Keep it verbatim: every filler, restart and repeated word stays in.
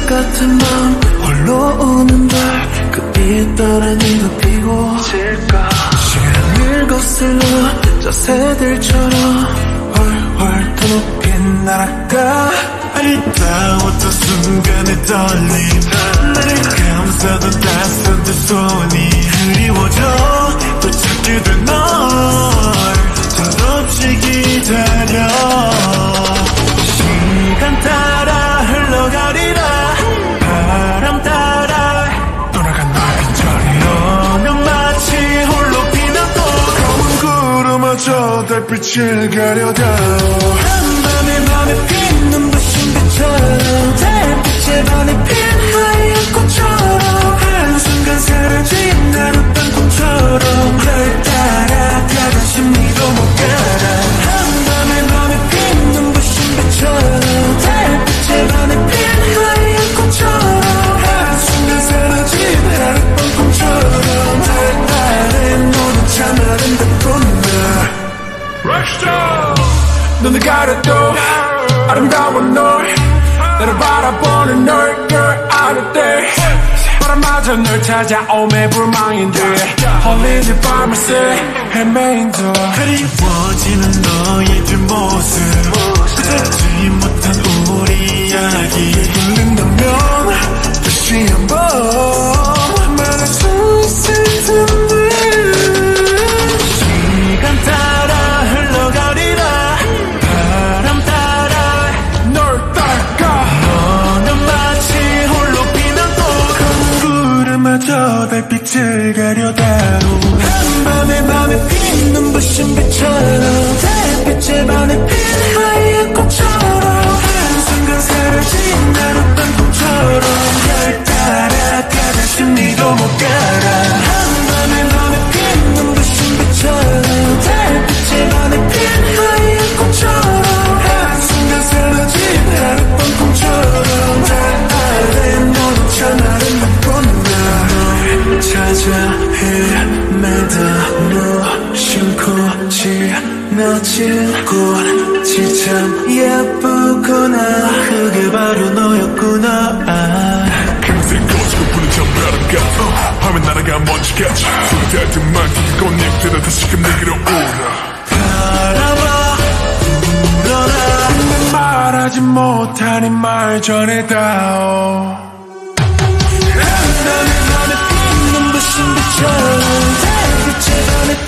같은 마음 홀로 우는 널그 빛바람이 덮이고 시간을 거슬러 저 새들처럼 훨훨 더 높이 날아가 아리따웠던 순간의 떨림 나를 감싸던 따스한 두 손이 그리워져 또 찾게 된 널 철없이 기다려 시간 따라 흘러가리라 바람 따라 돌아간 너의 빈자리 너는 마치 홀로 피는 꽃 검은 구름마저 달빛을 가려다 한밤에 맘에 핀 눈부신 빛처럼 달빛에 반해 핀 하얀 꽃처럼 한순간 사라진 하룻밤 꿈처럼 널 따라가다 심리도 못 가라 한밤에 맘에 핀 눈부신 빛처럼 달빛에 반해 핀 하얀 꽃처럼 한순간 사라진 하룻밤 꿈처럼 달 아래 너는 참 아름답구나 눈을 가려도 아름다운 널 나를 바라보는 널 girl out there 바람마저 널 찾아오매 불망인데 홀린 밤을 새 헤매인도 그리워지는 너의 뒷모습 듣지 못한 우리 이야기 들린다면 다시 한번 말할 수 있을 텐데 시간 따라 흘러가리라 바람 따라 널 따라가 너는 마치 홀로 피는 꽃 검은 구름마저 달빛을 가려다오 한밤에 맘에 핀 눈부신 빛처럼 달빛에 반해 핀 하얀 꽃처럼 한순간 사라진 하룻밤 꿈처럼 널 따라가다 심리도 못 가라 한밤에 맘에 핀 눈부신 빛처럼 달빛에 반해 핀 하얀 꽃처럼 한순간 사라진 하룻밤 꿈처럼 달 아래 너는 참 아름답구나 널 찾아 헤매다 무심코 지나친 꽃이 참 예쁘구나 그게 바로 너였구나 금색 꽃으로 부는 저 바람 같아 하면 날아가 먼지같이 소리될 듯만 그 꽃잎들은 다시금 내게로 오라 바라봐 불어라 난 말하지 못하니 말 전해다오 한밤에 맘에 핀 눈부신 빛처럼 달빛에 반해